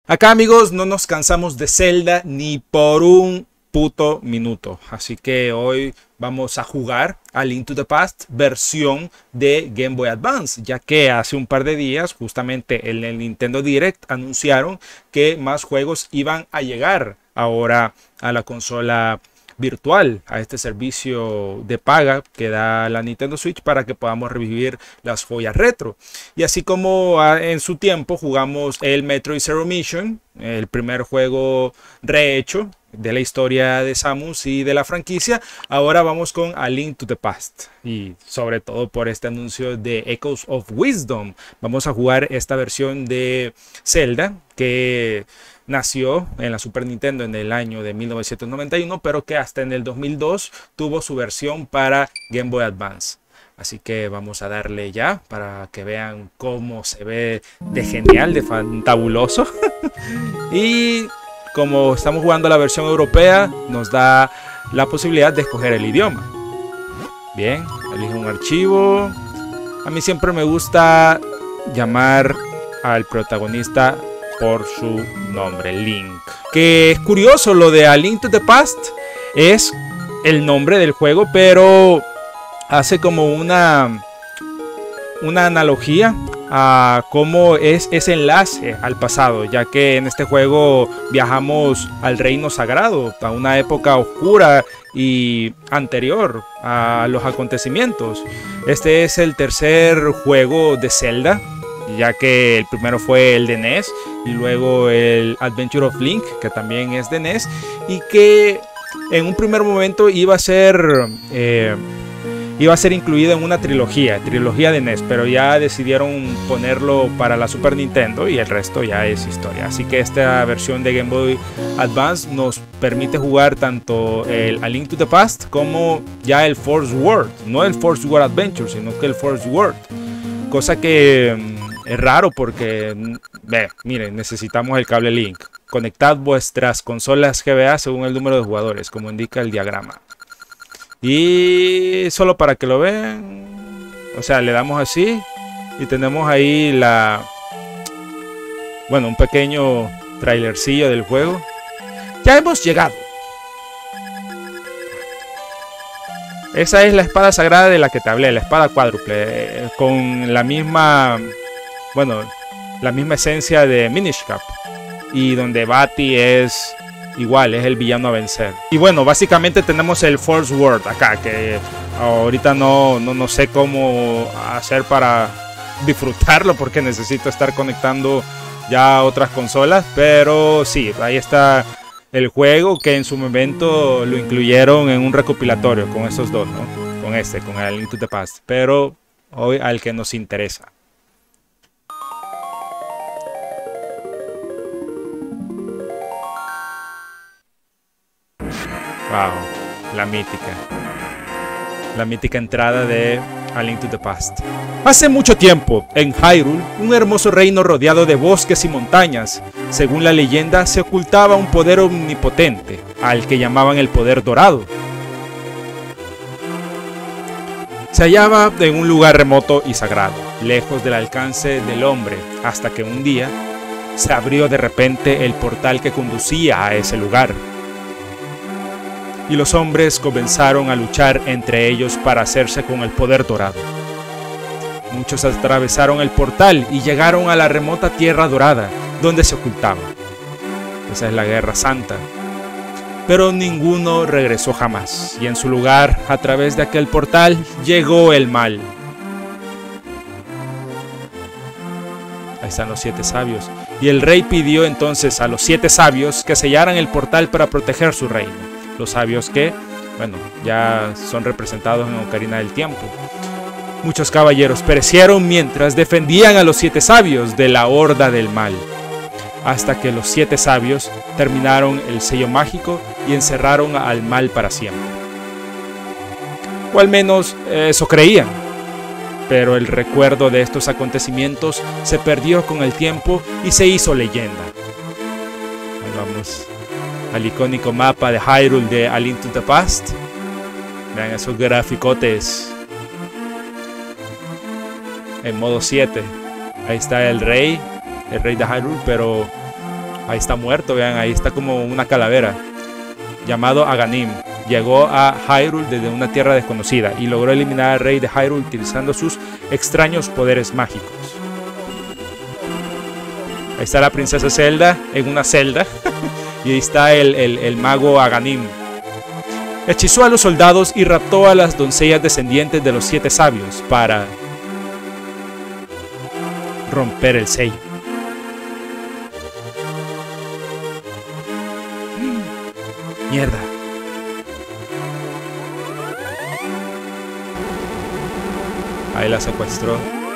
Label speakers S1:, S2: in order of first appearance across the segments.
S1: Acá, amigos, no nos cansamos de Zelda ni por un puto minuto. Así que hoy vamos a jugar a Link to the Past versión de Game Boy Advance, ya que hace un par de días, justamente en el Nintendo Direct, anunciaron que más juegos iban a llegar ahora a la consola virtual, a este servicio de paga que da la Nintendo Switch para que podamos revivir las joyas retro. Y así como en su tiempo jugamos el Metroid Zero Mission, el primer juego rehecho de la historia de Samus y de la franquicia, ahora vamos con A Link to the Past. Y sobre todo por este anuncio de Echoes of Wisdom, vamos a jugar esta versión de Zelda que nació en la Super Nintendo en el año de 1991, pero que hasta en el 2002 tuvo su versión para Game Boy Advance. Así que vamos a darle ya para que vean cómo se ve de genial, de fantabuloso. Y como estamos jugando la versión europea, nos da la posibilidad de escoger el idioma. Bien, elige un archivo. A mí siempre me gusta llamar al protagonista por su nombre, Link. Que es curioso lo de A Link to the Past, es el nombre del juego, pero hace como una analogía a cómo es ese enlace al pasado, ya que en este juego viajamos al reino sagrado, a una época oscura y anterior a los acontecimientos. Este es el tercer juego de Zelda, ya que el primero fue el de NES y luego el Adventure of Link, que también es de NES, y que en un primer momento iba a ser incluido en una trilogía de NES, pero ya decidieron ponerlo para la Super Nintendo y el resto ya es historia. Así que esta versión de Game Boy Advance nos permite jugar tanto el A Link to the Past como ya el Force World, no el Force World Adventure, sino que el Force World, cosa que es raro porque, miren, necesitamos el cable Link. Conectad vuestras consolas GBA según el número de jugadores, como indica el diagrama. Y solo para que lo vean, o sea, le damos así y tenemos ahí un pequeño trailercillo del juego. Ya hemos llegado. Esa es la espada sagrada de la que te hablé, la espada cuádruple, con la misma esencia de Minish Cap, y donde Bati es igual, es el villano a vencer. Y bueno, básicamente tenemos el Force World acá, que ahorita no sé cómo hacer para disfrutarlo porque necesito estar conectando ya otras consolas, pero sí, ahí está el juego, que en su momento lo incluyeron en un recopilatorio con esos dos, ¿no? Con el Link to the Past, pero hoy al que nos interesa. Wow, la mítica entrada de A Link to the Past. Hace mucho tiempo, en Hyrule, un hermoso reino rodeado de bosques y montañas, según la leyenda, se ocultaba un poder omnipotente, al que llamaban el Poder Dorado. Se hallaba en un lugar remoto y sagrado, lejos del alcance del hombre, hasta que un día se abrió de repente el portal que conducía a ese lugar. Y los hombres comenzaron a luchar entre ellos para hacerse con el poder dorado. Muchos atravesaron el portal y llegaron a la remota Tierra Dorada, donde se ocultaba. Esa es la Guerra Santa. Pero ninguno regresó jamás, y en su lugar, a través de aquel portal, llegó el mal. Ahí están los 7 sabios. Y el rey pidió entonces a los 7 sabios que sellaran el portal para proteger su reino. Los sabios que, ya son representados en Ocarina del Tiempo. Muchos caballeros perecieron mientras defendían a los 7 sabios de la horda del mal, hasta que los 7 sabios terminaron el sello mágico y encerraron al mal para siempre. O al menos eso creían. Pero el recuerdo de estos acontecimientos se perdió con el tiempo y se hizo leyenda. Ahí vamos al icónico mapa de Hyrule de A Link to the Past. Vean esos graficotes en modo 7. Ahí está el rey de Hyrule, pero Ahí está muerto, vean, ahí está como una calavera. Llamado Aghanim. Llegó a Hyrule desde una tierra desconocida y logró eliminar al rey de Hyrule utilizando sus extraños poderes mágicos. Ahí está la princesa Zelda en una celda. Y ahí está el mago Aghanim. Hechizó a los soldados y raptó a las doncellas descendientes de los 7 sabios para romper el sello. Mierda. Ahí la secuestró.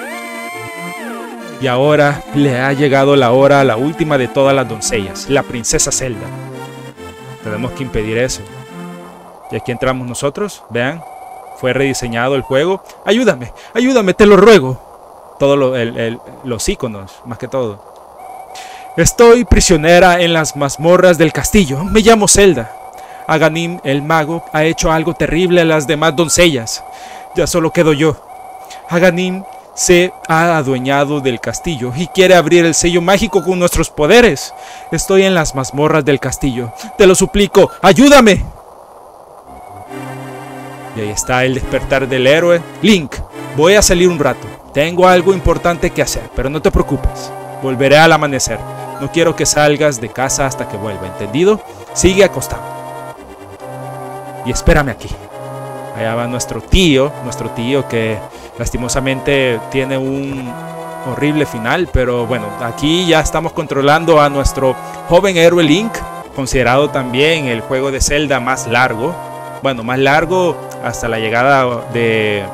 S1: Y ahora le ha llegado la hora a la última de todas las doncellas, la princesa Zelda. Tenemos que impedir eso. Y aquí entramos nosotros, vean. Fue rediseñado el juego. Ayúdame, ayúdame, te lo ruego. Todos los iconos, más que todo. Estoy prisionera en las mazmorras del castillo. Me llamo Zelda. Aghanim, el mago, ha hecho algo terrible a las demás doncellas. Ya solo quedo yo. Aghanim se ha adueñado del castillo y quiere abrir el sello mágico con nuestros poderes. Estoy en las mazmorras del castillo. Te lo suplico, ayúdame. Y ahí está el despertar del héroe. Link, voy a salir un rato. Tengo algo importante que hacer, pero no te preocupes. Volveré al amanecer. No quiero que salgas de casa hasta que vuelva, ¿entendido? Sigue acostado. Y espérame aquí. Allá va nuestro tío que lastimosamente tiene un horrible final, pero bueno, aquí ya estamos controlando a nuestro joven héroe Link, considerado también el juego de Zelda más largo. Bueno, más largo hasta la llegada de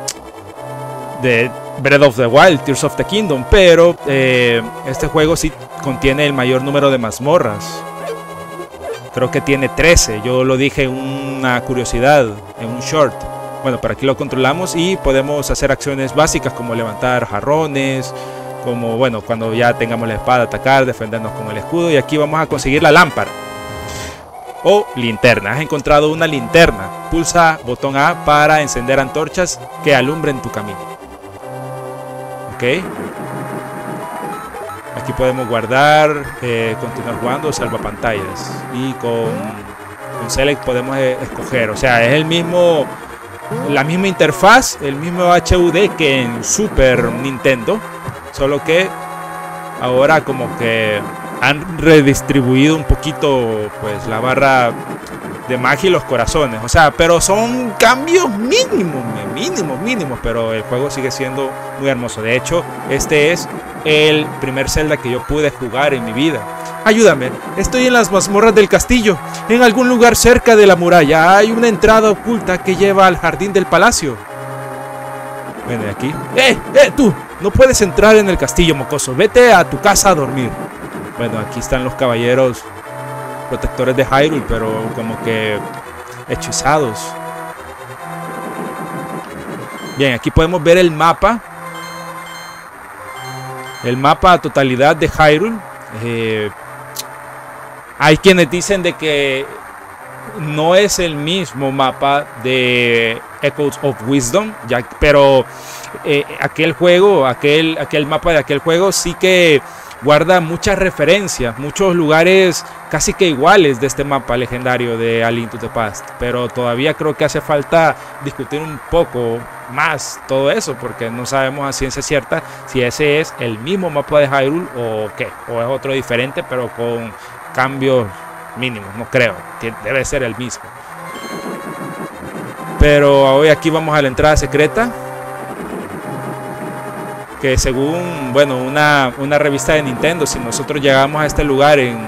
S1: Breath of the Wild, Tears of the Kingdom, pero este juego sí contiene el mayor número de mazmorras. Creo que tiene 13, yo lo dije en una curiosidad, en un short. Bueno, pero aquí lo controlamos y podemos hacer acciones básicas como levantar jarrones, como bueno, cuando ya tengamos la espada, atacar, defendernos con el escudo. Y aquí vamos a conseguir la lámpara o linterna. Has encontrado una linterna. Pulsa botón A para encender antorchas que alumbren tu camino. Ok. Aquí podemos guardar, continuar jugando, salvapantallas. Y con Select podemos escoger. O sea, es la misma interfaz, el mismo HUD que en Super Nintendo. Solo que ahora como que han redistribuido un poquito pues la barra de magia y los corazones. O sea, pero son cambios mínimos, pero el juego sigue siendo muy hermoso. De hecho, este es el primer Zelda que yo pude jugar en mi vida. Ayúdame, estoy en las mazmorras del castillo. En algún lugar cerca de la muralla hay una entrada oculta que lleva al jardín del palacio. Ven aquí. Tú! No puedes entrar en el castillo, mocoso. Vete a tu casa a dormir. Bueno, aquí están los caballeros protectores de Hyrule, pero como que hechizados. Bien, aquí podemos ver el mapa. El mapa a totalidad de Hyrule. Hay quienes dicen de que no es el mismo mapa de Echoes of Wisdom, pero aquel mapa de aquel juego sí que guarda muchas referencias, muchos lugares casi que iguales de este mapa legendario de A Link to the Past, pero todavía creo que hace falta discutir un poco más todo eso, porque no sabemos a ciencia cierta si ese es el mismo mapa de Hyrule o qué, o es otro diferente pero con cambios mínimos. No creo, debe ser el mismo. Pero hoy aquí vamos a la entrada secreta, que según, bueno, una revista de Nintendo, si nosotros llegamos a este lugar en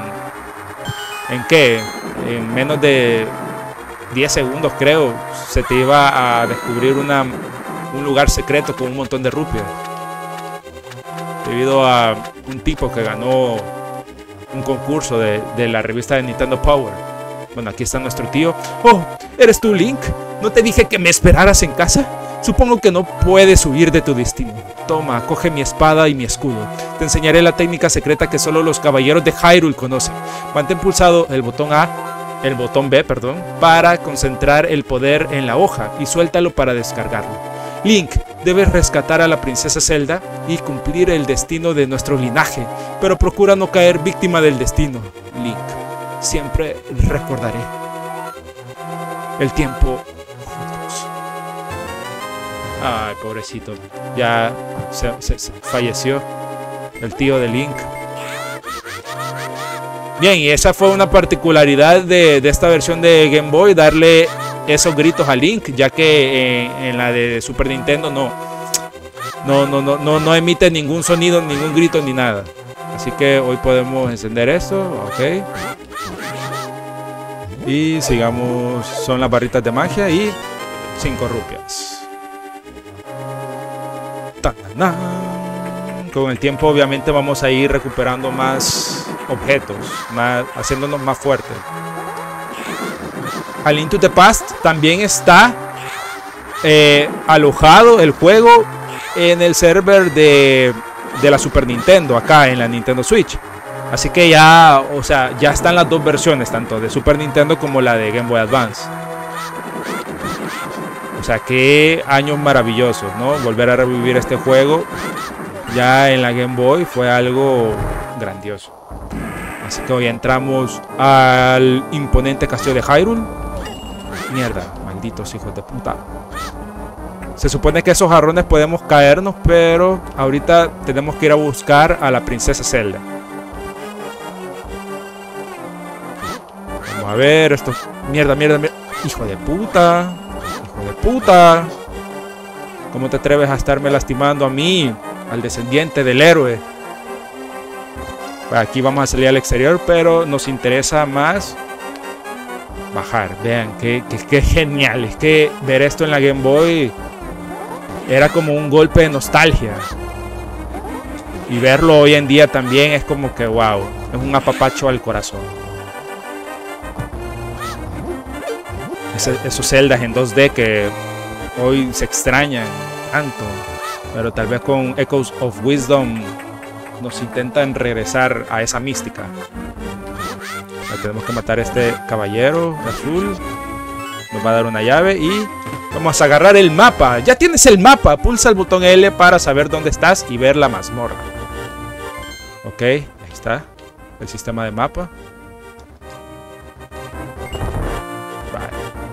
S1: menos de 10 segundos creo, se te iba a descubrir un lugar secreto con un montón de rupias, debido a un tipo que ganó un concurso de la revista de Nintendo Power. Bueno, aquí está nuestro tío. Oh, ¿eres tú, Link? ¿No te dije que me esperaras en casa? Supongo que no puedes huir de tu destino. Toma, coge mi espada y mi escudo. Te enseñaré la técnica secreta que solo los caballeros de Hyrule conocen. Mantén pulsado el botón B, para concentrar el poder en la hoja y suéltalo para descargarlo. Link, Debes rescatar a la princesa Zelda y cumplir el destino de nuestro linaje, pero procura no caer víctima del destino. Link, siempre recordaré el tiempo juntos. Ay, pobrecito, ya se falleció el tío de Link. Bien, y esa fue una particularidad de esta versión de Game Boy, darle esos gritos a Link, ya que en la de Super Nintendo no emite ningún sonido, ningún grito ni nada. Así que hoy podemos encender esto, ok. Y sigamos, son las barritas de magia y 5 rupias. ¡Ta-na-na! Con el tiempo obviamente vamos a ir recuperando más objetos, haciéndonos más fuertes. A Link to the Past también está alojado el juego en el server de la Super Nintendo, acá en la Nintendo Switch. Así que ya, o sea, ya están las dos versiones, tanto de Super Nintendo como la de Game Boy Advance. O sea, qué años maravillosos, ¿no? Volver a revivir este juego ya en la Game Boy fue algo grandioso. Así que hoy entramos al imponente castillo de Hyrule. Mierda, malditos hijos de puta. Se supone que esos jarrones podemos caernos, pero ahorita tenemos que ir a buscar a la princesa Zelda. Vamos a ver esto. Mierda, mierda, mierda. Hijo de puta. Hijo de puta. ¿Cómo te atreves a estarme lastimando a mí, al descendiente del héroe? Aquí vamos a salir al exterior, pero nos interesa más bajar. Vean, qué genial. Es que ver esto en la Game Boy era como un golpe de nostalgia. Y verlo hoy en día también es como que wow, es un apapacho al corazón. Esos celdas en 2D que hoy se extrañan tanto, pero tal vez con Echoes of Wisdom nos intentan regresar a esa mística. Tenemos que matar a este caballero azul. Nos va a dar una llave y vamos a agarrar el mapa. Ya tienes el mapa. Pulsa el botón L para saber dónde estás y ver la mazmorra. Ok, ahí está el sistema de mapa. Vale.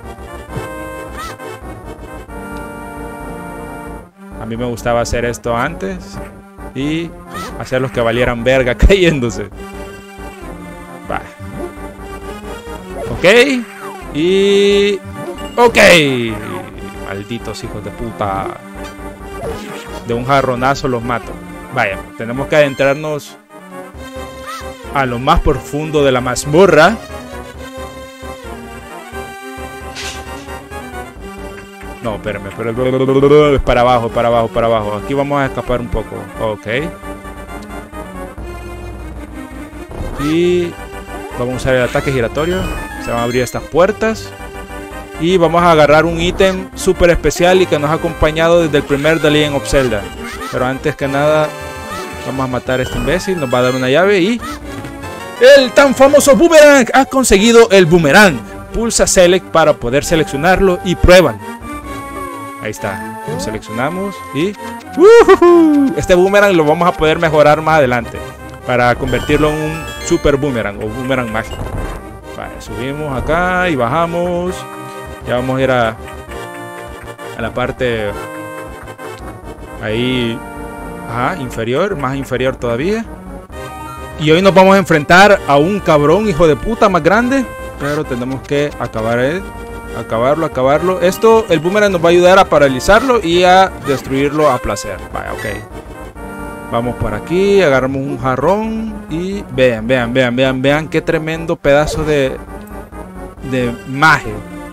S1: A mí me gustaba hacer esto antes y hacer los que valieran verga cayéndose. Vale. Ok. Y... ok. Malditos hijos de puta. De un jarronazo los mato. Vaya, tenemos que adentrarnos a lo más profundo de la mazmorra. No, espérame, pero es para abajo, para abajo, para abajo. Aquí vamos a escapar un poco. Ok. Y vamos a usar el ataque giratorio. Se van a abrir estas puertas. Y vamos a agarrar un ítem súper especial y que nos ha acompañado desde el primer The Legend of Zelda. Pero antes que nada, vamos a matar a este imbécil. Nos va a dar una llave y... ¡el tan famoso boomerang! Ha conseguido el boomerang. Pulsa Select para poder seleccionarlo y pruébalo. Ahí está. Lo seleccionamos y... este boomerang lo vamos a poder mejorar más adelante para convertirlo en un super boomerang o boomerang mágico. Vale, subimos acá y bajamos. Ya vamos a ir a la parte ahí, inferior, más inferior todavía. Y hoy nos vamos a enfrentar a un cabrón hijo de puta más grande, pero tenemos que acabarlo. Esto, el boomerang nos va a ayudar a paralizarlo y a destruirlo a placer. Vaya, ok. Vamos por aquí, agarramos un jarrón y vean qué tremendo pedazo de magia.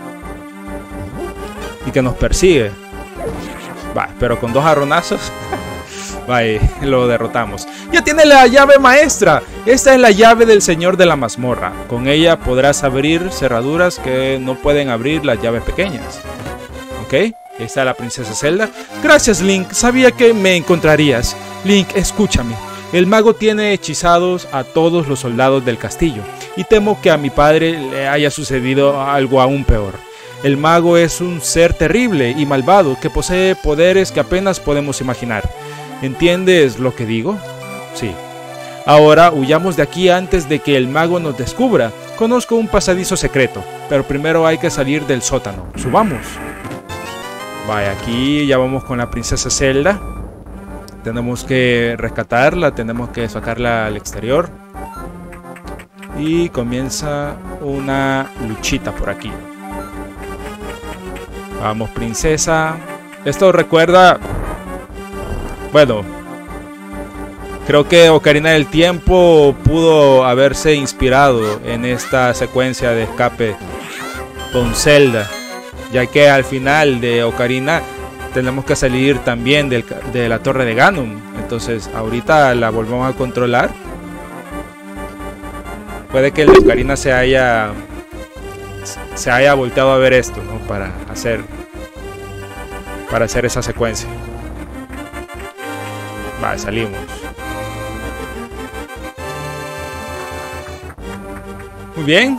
S1: Y que nos persigue. Va, pero con 2 jarronazos. Vaya, lo derrotamos. Ya tiene la llave maestra. Esta es la llave del señor de la mazmorra. Con ella podrás abrir cerraduras que no pueden abrir las llaves pequeñas. Ok, ahí está la princesa Zelda. Gracias, Link, sabía que me encontrarías. Link, escúchame. El mago tiene hechizados a todos los soldados del castillo. Y temo que a mi padre le haya sucedido algo aún peor. El mago es un ser terrible y malvado que posee poderes que apenas podemos imaginar. ¿Entiendes lo que digo? Sí. Ahora huyamos de aquí antes de que el mago nos descubra. Conozco un pasadizo secreto, pero primero hay que salir del sótano. Subamos. Vaya, aquí ya vamos con la princesa Zelda. Tenemos que rescatarla, tenemos que sacarla al exterior. Y comienza una luchita por aquí. Vamos, princesa. Esto recuerda... Bueno, creo que Ocarina del Tiempo pudo haberse inspirado en esta secuencia de escape con Zelda, ya que al final de Ocarina tenemos que salir también de la Torre de Ganon. Entonces ahorita la volvemos a controlar. Puede que el de Ocarina se haya volteado a ver esto, ¿no? Para hacer esa secuencia. Vale, salimos. Muy bien.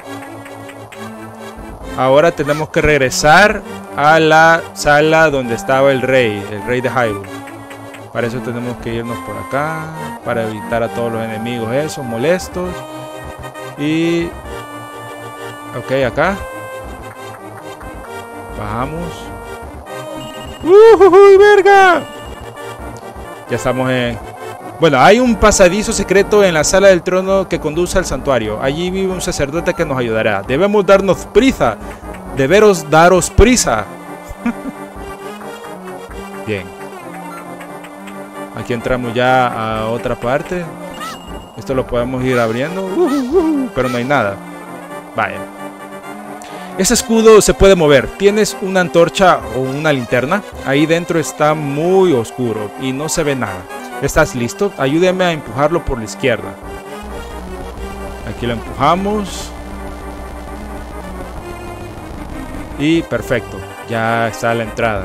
S1: Ahora tenemos que regresar a la sala donde estaba el rey de Hyrule. Para eso tenemos que irnos por acá, para evitar a todos los enemigos esos molestos. Y... ok, acá. Bajamos. ¡Uy, verga! Ya estamos en... Bueno, hay un pasadizo secreto en la sala del trono que conduce al santuario. Allí vive un sacerdote que nos ayudará. Debemos darnos prisa. Deberos daros prisa. Bien. Aquí entramos ya a otra parte. Esto lo podemos ir abriendo. Pero no hay nada. Vaya. Ese escudo se puede mover. ¿Tienes una antorcha o una linterna? Ahí dentro está muy oscuro y no se ve nada. ¿Estás listo? Ayúdeme a empujarlo por la izquierda. Aquí lo empujamos. Y perfecto. Ya está la entrada.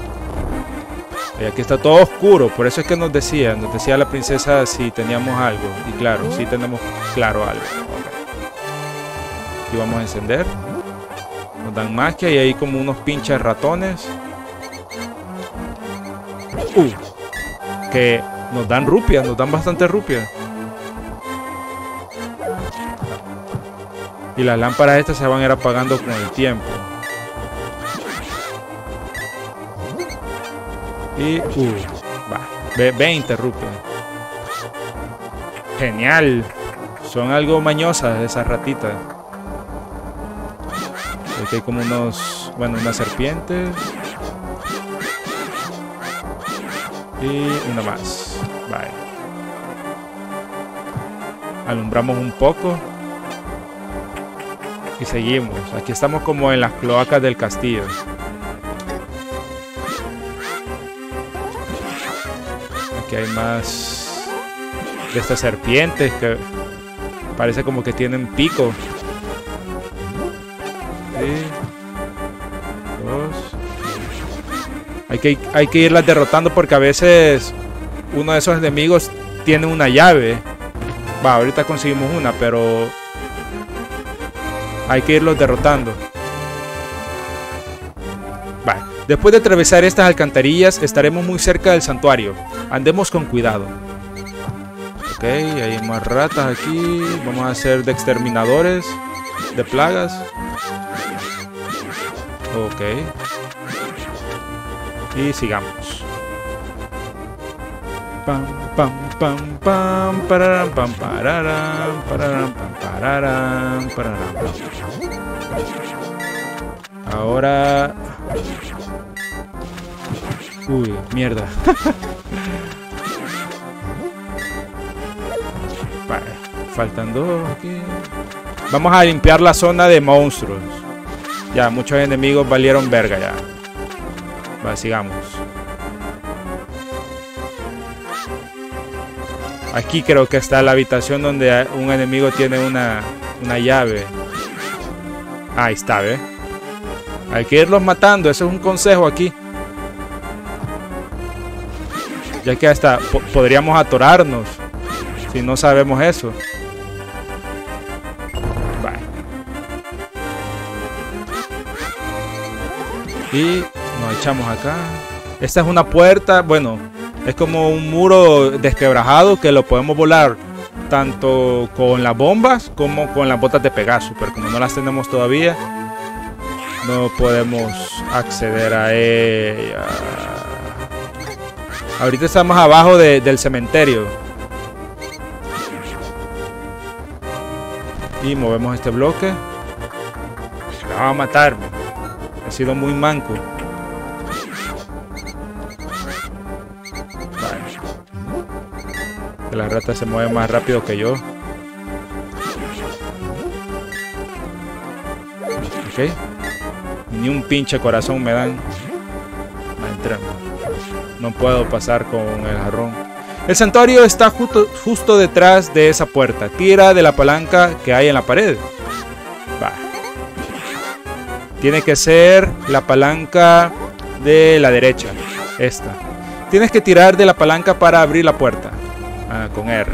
S1: Y aquí está todo oscuro. Por eso es que nos decía la princesa si teníamos algo. Y claro, sí tenemos claro algo. Aquí vamos a encender. Nos dan magia y hay como unos pinches ratones. Que nos dan rupias, nos dan bastante rupias. Y las lámparas estas se van a ir apagando con el tiempo. Y... va, 20 rupias. Genial. Son algo mañosas esas ratitas. Aquí hay como unos... bueno, una serpiente. Y una más. Vale. Alumbramos un poco. Y seguimos. Aquí estamos como en las cloacas del castillo. Aquí hay más de estas serpientes que parece como que tienen pico. Hay que irlas derrotando porque a veces uno de esos enemigos tiene una llave. Va, ahorita conseguimos una, pero hay que irlos derrotando. Vale. Después de atravesar estas alcantarillas estaremos muy cerca del santuario. Andemos con cuidado. Ok, hay más ratas aquí. Vamos a ser de exterminadores de plagas. Ok. Y sigamos. Pam, pam, pam, pam, pararam, pam, pararam, pararam, pam, pararam, pararam, pam. Ahora... uy, mierda. Vale, faltan dos aquí. Vamos a limpiar la zona de monstruos. Ya, muchos enemigos valieron verga ya. Va, sigamos. Aquí creo que está la habitación donde un enemigo tiene una llave. Ahí está, ¿ve? Hay que irlos matando, ese es un consejo aquí. Ya que hasta podríamos atorarnos si no sabemos eso. Vale. Y nos echamos acá. Esta es una puerta, bueno, es como un muro desquebrajado que lo podemos volar tanto con las bombas como con las botas de Pegaso, pero como no las tenemos todavía, no podemos acceder a ella. Ahorita estamos abajo del cementerio. Y movemos este bloque. Me va a matar. He sido muy manco. Que la rata se mueve más rápido que yo. Ok. Ni un pinche corazón me dan. No puedo pasar con el jarrón. El santuario está justo detrás de esa puerta. Tira de la palanca que hay en la pared. Va. Tiene que ser la palanca de la derecha. Esta. Tienes que tirar de la palanca para abrir la puerta. Con R.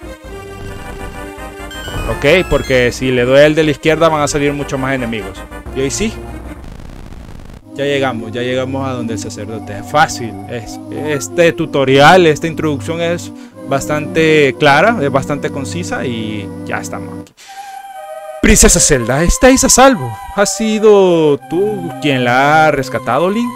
S1: Ok, porque si le doy el de la izquierda van a salir muchos más enemigos. Y hoy sí. Ya llegamos a donde el sacerdote. Es fácil. Este tutorial, esta introducción es bastante clara, es bastante concisa y ya estamos aquí. Princesa Zelda, ¿estáis a salvo? ¿Has sido tú quien la ha rescatado, Link?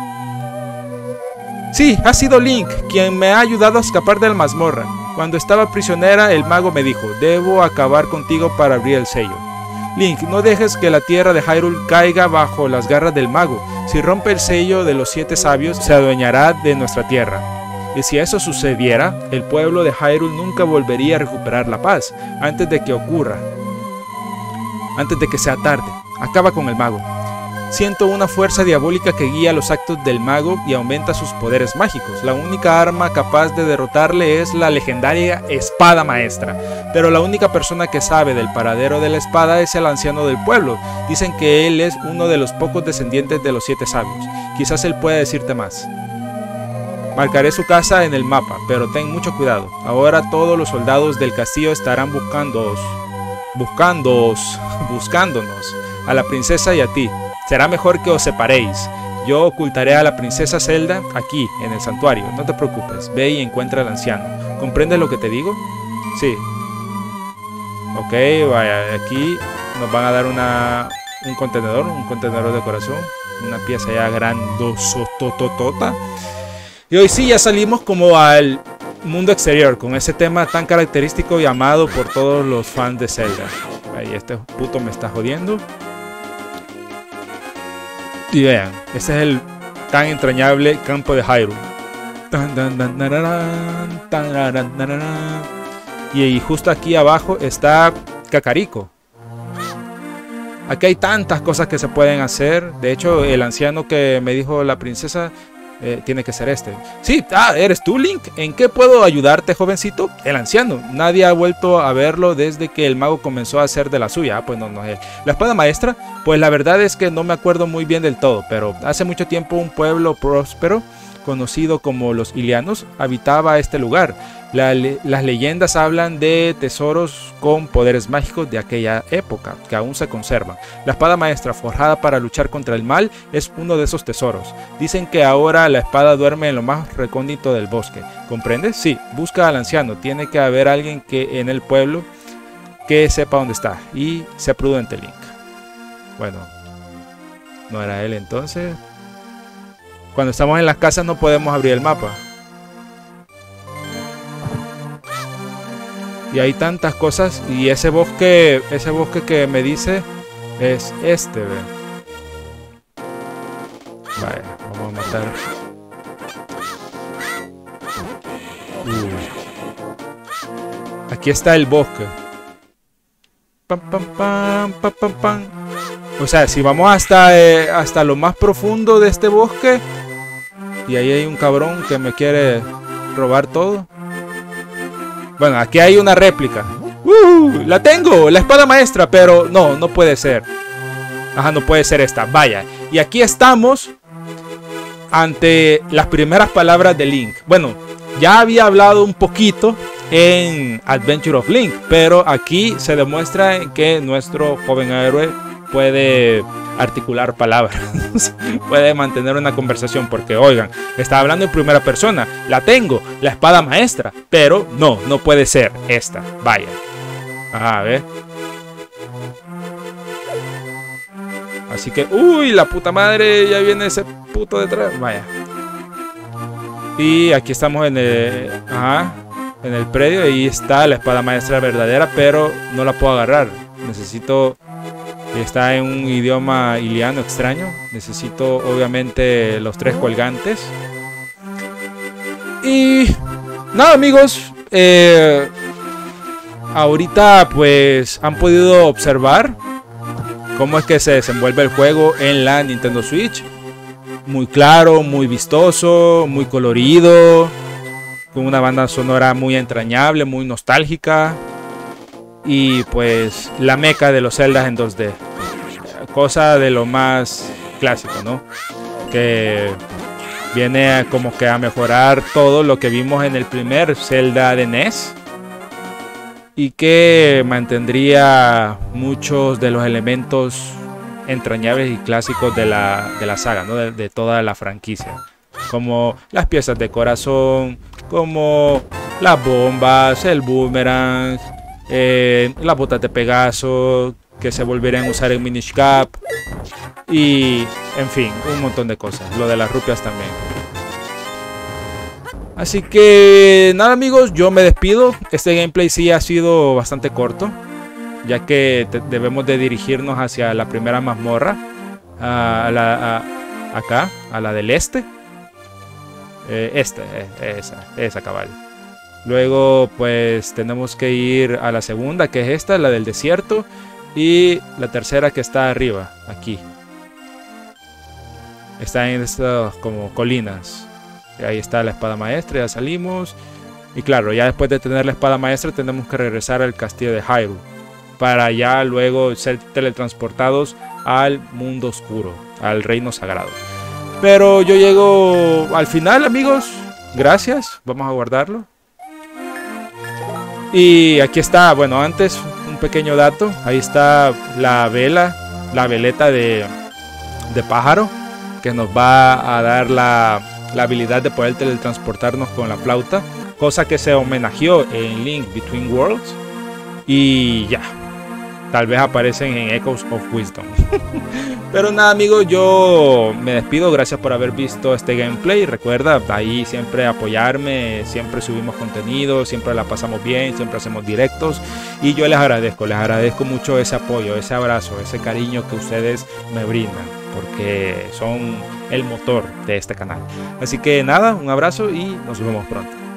S1: Sí, ha sido Link quien me ha ayudado a escapar de la mazmorra. Cuando estaba prisionera, el mago me dijo, debo acabar contigo para abrir el sello. Link, no dejes que la tierra de Hyrule caiga bajo las garras del mago. Si rompe el sello de los 7 sabios, se adueñará de nuestra tierra. Y si eso sucediera, el pueblo de Hyrule nunca volvería a recuperar la paz. Antes de que ocurra. Antes de que sea tarde. Acaba con el mago. Siento una fuerza diabólica que guía los actos del mago y aumenta sus poderes mágicos. La única arma capaz de derrotarle es la legendaria espada maestra. Pero la única persona que sabe del paradero de la espada es el anciano del pueblo. Dicen que él es uno de los pocos descendientes de los 7 sabios. Quizás él pueda decirte más. Marcaré su casa en el mapa, pero ten mucho cuidado. Ahora todos los soldados del castillo estarán buscándonos. A la princesa y a ti. Será mejor que os separéis. Yo ocultaré a la princesa Zelda aquí, en el santuario. No te preocupes, ve y encuentra al anciano. ¿Comprendes lo que te digo? Sí. Ok, vaya, aquí nos van a dar un contenedor de corazón. Una pieza ya grandosototota. Y hoy sí ya salimos como al mundo exterior, con ese tema tan característico y amado por todos los fans de Zelda. Ahí este puto me está jodiendo. Y vean, ese es el tan entrañable campo de Hyrule. Y justo aquí abajo está Kakariko. Aquí hay tantas cosas que se pueden hacer. De hecho, el anciano que me dijo la princesa tiene que ser este. Sí, ¿eres tú, Link? ¿En qué puedo ayudarte, jovencito? El anciano. Nadie ha vuelto a verlo desde que el mago comenzó a hacer de la suya. Pues no es él. La espada maestra, pues la verdad es que no me acuerdo muy bien del todo, pero hace mucho tiempo un pueblo próspero, conocido como los Ilianos, habitaba este lugar. Las leyendas hablan de tesoros con poderes mágicos de aquella época, que aún se conservan. La espada maestra forjada para luchar contra el mal es uno de esos tesoros. Dicen que ahora la espada duerme en lo más recóndito del bosque. ¿Comprendes? Sí, busca al anciano. Tiene que haber alguien que en el pueblo que sepa dónde está. Y sea prudente, Link. Bueno, no era él entonces. Cuando estamos en las casas no podemos abrir el mapa. Y hay tantas cosas. Y ese bosque que me dice es este, ¿ve? Vale, vamos a matar. Aquí está el bosque. Pam, pam, pam, pam, pam, pam. O sea, si vamos hasta lo más profundo de este bosque. Y ahí hay un cabrón que me quiere robar todo. Bueno, aquí hay una réplica. ¡La tengo! La espada maestra, pero no puede ser. Ajá, no puede ser esta. Vaya. Y aquí estamos ante las primeras palabras de Link. Bueno, ya había hablado un poquito en Adventure of Link, pero aquí se demuestra que nuestro joven héroe puede articular palabras, puede mantener una conversación, porque oigan, está hablando en primera persona, la tengo, la espada maestra, pero no puede ser esta, vaya. A ver. Así que, uy, la puta madre, ya viene ese puto detrás, vaya. Y aquí estamos en el, en el predio, ahí está la espada maestra verdadera, pero no la puedo agarrar. Necesito, está en un idioma iliano extraño. Necesito obviamente los 3 colgantes. Y nada, amigos, ahorita pues han podido observar cómo es que se desenvuelve el juego en la Nintendo Switch. Muy claro, muy vistoso, muy colorido, con una banda sonora muy entrañable, muy nostálgica. Y pues la meca de los Zeldas en 2D. Cosa de lo más clásico, ¿no? Que viene como que a mejorar todo lo que vimos en el primer Zelda de NES. Y que mantendría muchos de los elementos entrañables y clásicos de la saga, ¿no? De toda la franquicia. Como las piezas de corazón, como las bombas, el boomerang, las botas de Pegaso que se volverían a usar en Minish Cap, y en fin, un montón de cosas. Lo de las rupias también. Así que nada, amigos, yo me despido. Este gameplay sí ha sido bastante corto, ya que debemos de dirigirnos hacia la primera mazmorra, acá, a la del este. Esa cabal. Luego pues tenemos que ir a la segunda, que es esta, la del desierto. Y la tercera, que está arriba, aquí. Está en estas como colinas. Ahí está la espada maestra, ya salimos. Y claro, ya después de tener la espada maestra tenemos que regresar al castillo de Hyrule, para ya luego ser teletransportados al mundo oscuro, al reino sagrado. Pero yo llego al final, amigos. Gracias, vamos a guardarlo. Y aquí está, bueno, antes un pequeño dato. Ahí está la vela, la veleta de pájaro, que nos va a dar la habilidad de poder teletransportarnos con la flauta, cosa que se homenajeó en Link Between Worlds. Y ya, tal vez aparecen en Echoes of Wisdom. Pero nada, amigos, yo me despido. Gracias por haber visto este gameplay. Recuerda, ahí siempre apoyarme. Siempre subimos contenido, siempre la pasamos bien, siempre hacemos directos. Y yo les agradezco mucho ese apoyo, ese abrazo, ese cariño que ustedes me brindan, porque son el motor de este canal. Así que nada, un abrazo y nos vemos pronto.